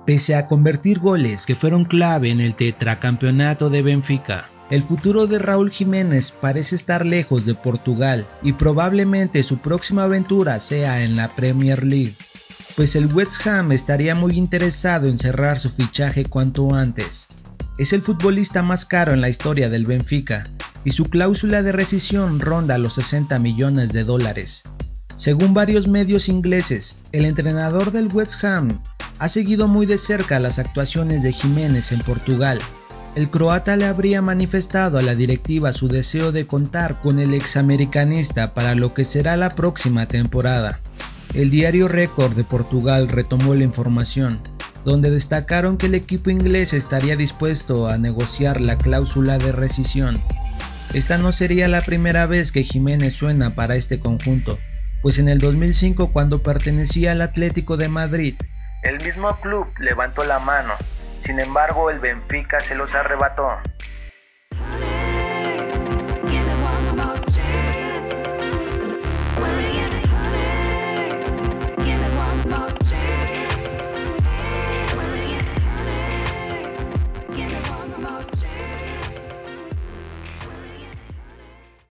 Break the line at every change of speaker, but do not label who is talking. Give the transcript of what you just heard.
Pese a convertir goles que fueron clave en el tetracampeonato de Benfica, el futuro de Raúl Jiménez parece estar lejos de Portugal y probablemente su próxima aventura sea en la Premier League, pues el West Ham estaría muy interesado en cerrar su fichaje cuanto antes. Es el futbolista más caro en la historia del Benfica y su cláusula de rescisión ronda los 60 millones de dólares. Según varios medios ingleses, el entrenador del West Ham ha seguido muy de cerca las actuaciones de Jiménez en Portugal. El croata le habría manifestado a la directiva su deseo de contar con el examericanista para lo que será la próxima temporada. El diario Record de Portugal retomó la información, donde destacaron que el equipo inglés estaría dispuesto a negociar la cláusula de rescisión. Esta no sería la primera vez que Jiménez suena para este conjunto, pues en el 2005, cuando pertenecía al Atlético de Madrid, el mismo club levantó la mano. Sin embargo, el Benfica se los arrebató.